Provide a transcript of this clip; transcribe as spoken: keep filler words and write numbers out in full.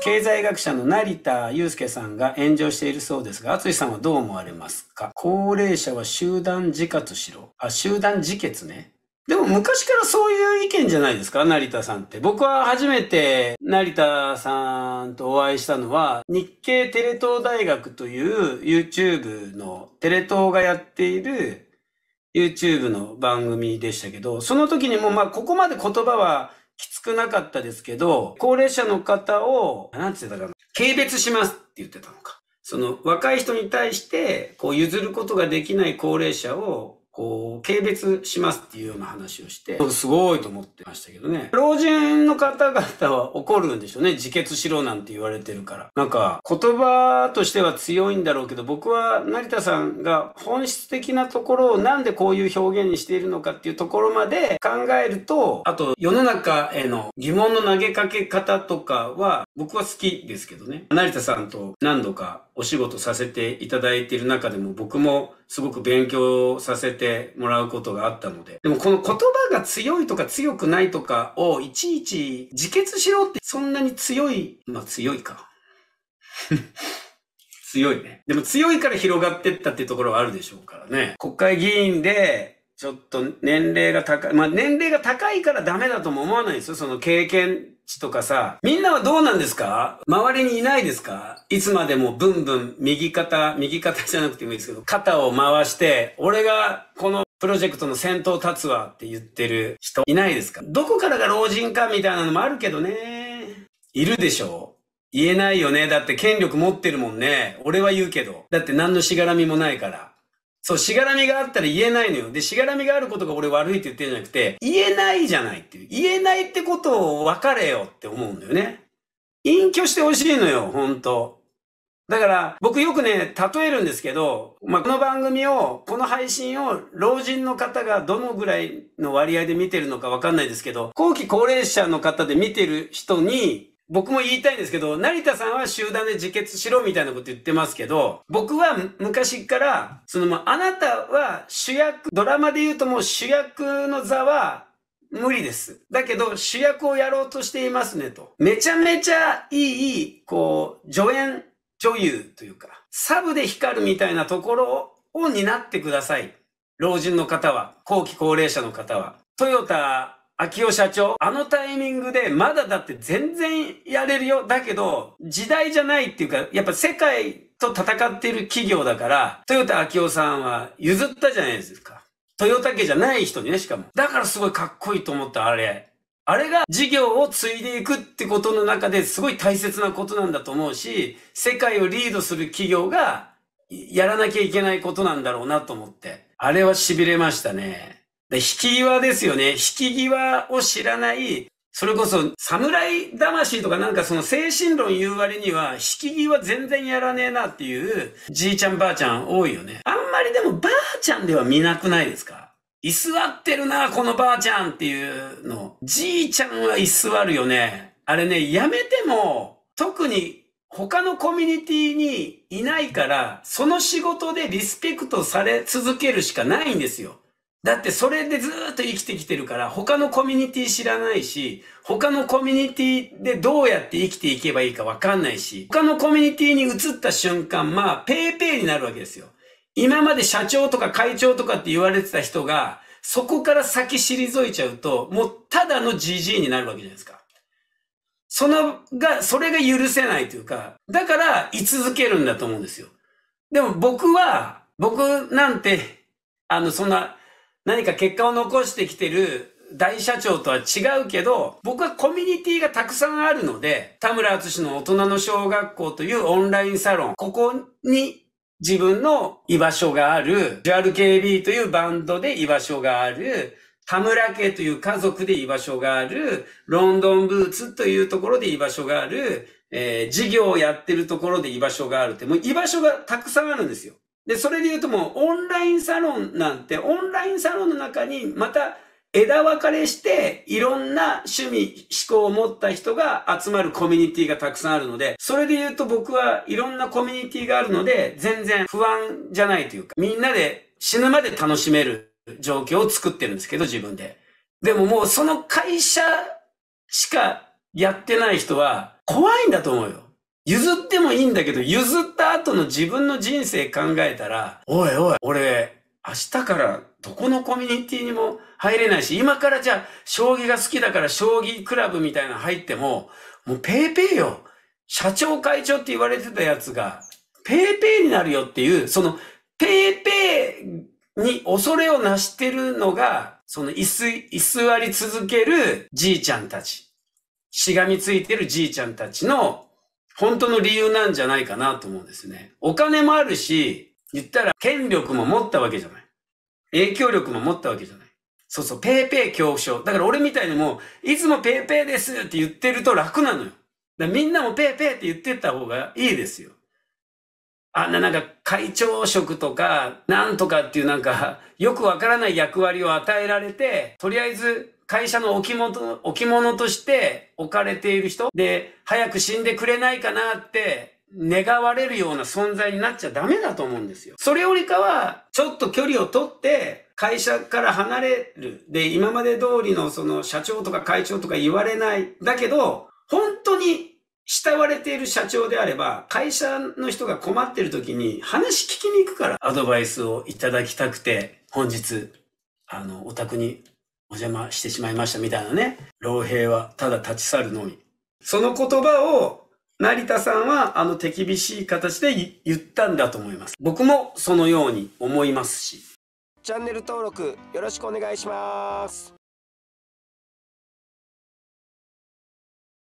経済学者の成田悠介さんが炎上しているそうですが、淳さんはどう思われますか？高齢者は集団自活しろ。あ、集団自決ね。でも昔からそういう意見じゃないですか、成田さんって。僕は初めて成田さんとお会いしたのは、日系テレ東大学という YouTube のテレ東がやっている YouTube の番組でしたけど、その時にもまあここまで言葉はきつくなかったですけど、高齢者の方を、なんて言ってたかな、軽蔑しますって言ってたのか。その若い人に対してこう譲ることができない高齢者をこう、軽蔑しますっていうような話をして、すごいと思ってましたけどね。老人の方々は怒るんでしょうね。自決しろなんて言われてるから。なんか、言葉としては強いんだろうけど、僕は成田さんが本質的なところをなんでこういう表現にしているのかっていうところまで考えると、あと、世の中への疑問の投げかけ方とかは、僕は好きですけどね。成田さんと何度かお仕事させていただいている中でも僕もすごく勉強させてもらうことがあったので。でもこの言葉が強いとか強くないとかをいちいち自決しろってそんなに強い、まあ強いか。強いね。でも強いから広がってったっていうところはあるでしょうからね。国会議員でちょっと年齢が高い。まあ年齢が高いからダメだとも思わないですよ。その経験値とかさ。みんなはどうなんですか？周りにいないですか？いつまでもブンブン右肩、右肩じゃなくてもいいですけど、肩を回して、俺がこのプロジェクトの先頭立つわって言ってる人いないですか？どこからが老人かみたいなのもあるけどね。いるでしょ？言えないよね。だって権力持ってるもんね。俺は言うけど。だって何のしがらみもないから。そう、しがらみがあったら言えないのよ。で、しがらみがあることが俺悪いって言ってるんじゃなくて、言えないじゃないっていう。言えないってことを分かれよって思うんだよね。隠居してほしいのよ、ほんと。だから、僕よくね、例えるんですけど、まあ、この番組を、この配信を、老人の方がどのぐらいの割合で見てるのかわかんないですけど、後期高齢者の方で見てる人に、僕も言いたいんですけど、成田さんは集団で自決しろみたいなこと言ってますけど、僕は昔から、そのもうあなたは主役、ドラマで言うともう主役の座は無理です。だけど主役をやろうとしていますねと。めちゃめちゃいい、こう、助演女優というか、サブで光るみたいなところを担ってください。老人の方は、後期高齢者の方は。トヨタ秋夫社長、あのタイミングでまだだって全然やれるよ。だけど、時代じゃないっていうか、やっぱ世界と戦っている企業だから、トヨタ秋夫さんは譲ったじゃないですか。トヨタ家じゃない人にね、しかも。だからすごいかっこいいと思った、あれ。あれが事業を継いでいくってことの中ですごい大切なことなんだと思うし、世界をリードする企業がやらなきゃいけないことなんだろうなと思って。あれは痺れましたね。で、引き際ですよね。引き際を知らない、それこそ侍魂とかなんかその精神論言う割には引き際全然やらねえなっていうじいちゃんばあちゃん多いよね。あんまりでもばあちゃんでは見なくないですか？居座ってるな、このばあちゃんっていうの。じいちゃんは居座るよね。あれね、やめても、特に他のコミュニティにいないから、その仕事でリスペクトされ続けるしかないんですよ。だってそれでずーっと生きてきてるから、他のコミュニティ知らないし、他のコミュニティでどうやって生きていけばいいかわかんないし、他のコミュニティに移った瞬間、まあ、ペーペーになるわけですよ。今まで社長とか会長とかって言われてた人が、そこから先退いちゃうと、もうただのジジイになるわけじゃないですか。そのが、それが許せないというか、だから居続けるんだと思うんですよ。でも僕は、僕なんて、あの、そんな、何か結果を残してきてる大社長とは違うけど、僕はコミュニティがたくさんあるので、田村敦の大人の小学校というオンラインサロン、ここに自分の居場所がある、ジュアールケービー というバンドで居場所がある、田村家という家族で居場所がある、ロンドンブーツというところで居場所がある、えー、事業をやってるところで居場所があるって、もう居場所がたくさんあるんですよ。で、それで言うともうオンラインサロンなんて、オンラインサロンの中にまた枝分かれして、いろんな趣味、思考を持った人が集まるコミュニティがたくさんあるので、それで言うと僕はいろんなコミュニティがあるので、全然不安じゃないというか、みんなで死ぬまで楽しめる状況を作ってるんですけど、自分で。でももうその会社しかやってない人は、 怖いんだと思うよ。譲ってもいいんだけど、譲った後の自分の人生考えたら、おいおい、俺、明日からどこのコミュニティにも入れないし、今からじゃあ、将棋が好きだから将棋クラブみたいなの入っても、もうペーペーよ。社長会長って言われてたやつが、ペーペーになるよっていう、その、ペーペーに恐れをなしてるのが、その居す、居座り続けるじいちゃんたち。しがみついてるじいちゃんたちの本当の理由なんじゃないかなと思うんですね。お金もあるし、言ったら権力も持ったわけじゃない。影響力も持ったわけじゃない。そうそう、ペーペー恐怖症。だから俺みたいにもう、いつもペーペーですって言ってると楽なのよ。だからみんなもペーペーって言ってった方がいいですよ。あんななんか会長職とか、なんとかっていうなんか、よくわからない役割を与えられて、とりあえず会社の置物、置物として置かれている人で、早く死んでくれないかなって願われるような存在になっちゃダメだと思うんですよ。それよりかは、ちょっと距離を取って、会社から離れる。で、今まで通りのその社長とか会長とか言われない。だけど、本当に慕われている社長であれば、会社の人が困ってる時に話聞きに行くからアドバイスをいただきたくて、本日、あの、お宅にお邪魔してしまいましたみたいなね。老兵はただ立ち去るのみ。その言葉を成田さんはあの手厳しい形で言ったんだと思います。僕もそのように思いますし。チャンネル登録よろしくお願いします。